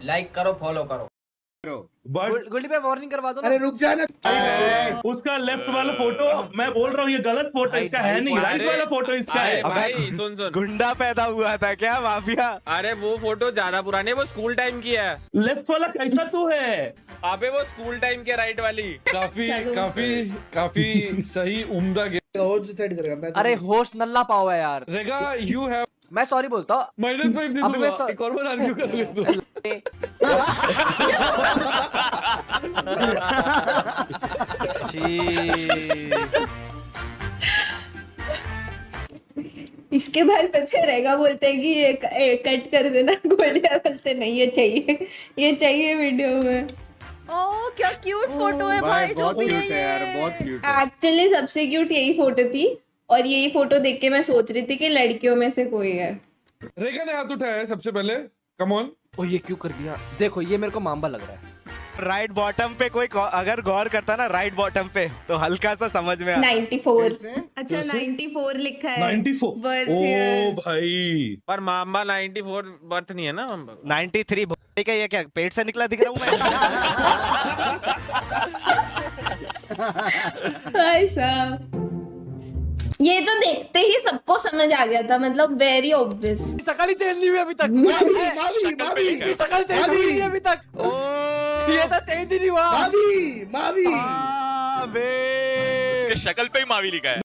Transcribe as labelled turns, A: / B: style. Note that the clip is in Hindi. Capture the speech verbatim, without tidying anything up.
A: लाइक करो, फॉलो करो।
B: गुल्डी पे वार्निंग करवा दो ना।
C: अरे रुक जा ना।
D: उसका लेफ्ट वाला फोटो मैं बोल रहा हूँ ये गलत फोटो इसका है नहीं, राइट वाला फोटो इसका है।
E: भाई सुन सुन,
F: गुंडा पैदा हुआ था क्या माफिया?
E: अरे वो फोटो ज्यादा पुरानी है, वो स्कूल टाइम की है।
D: लेफ्ट वाला कैसा तू है?
E: अबे वो स्कूल टाइम के राइट वाली।
G: काफी काफी काफी सही उम्दा गेम।
B: अरे होस्ट नल्ला पाओ है यार।
G: रेगा यू हैव,
B: मैं सॉरी बोलता हूँ।
G: माइनस फाइव दे दूंगा। एक और बार आर्ग्यू कर ले तू।
H: इसके बाद पता रहेगा, बोलते हैं कि ये कट कर देना। गोलियां बोलते नहीं, ये चाहिए, ये चाहिए वीडियो में।
I: ओह क्या क्यूट फोटो है भाई, जो भी है ये।
H: एक्चुअली सबसे क्यूट यही फोटो थी, और यही फोटो देख के मैं सोच रही थी कि लड़कियों में से कोई है।
G: रेगा ने हाथ उठाया है सबसे पहले, कम ऑन।
B: ओ ये क्यों कर दिया? देखो ये मेरे को मामबा लग रहा है।
F: राइट बॉटम पे कोई अगर गौर करता ना, राइट बॉटम पे तो हल्का सा समझ में आ।
H: Ninety four. अच्छा नाइन्टी फोर लिखा है।
D: नाइन्टी फोर ओ भाई,
E: पर मामा नाइन्टी फोर बर्थ नहीं है ना मामा।
F: नाइन्टी थ्री का ये क्या पेट से निकला दिख रहा हूँ मैं?
H: भाई साहब ये तो देखते ही सबको समझ आ गया था, मतलब वेरी ऑब्वियस।
B: शकल ही चेंज नहीं हुई अभी तक।
C: मावी, मावी, मावी।
B: शकल चेंज हुई नहीं अभी तक। ये तो चेंज ही नहीं हुआ।
C: मावी, मावी।
F: उसके शक्ल पे ही मावी लिखा है।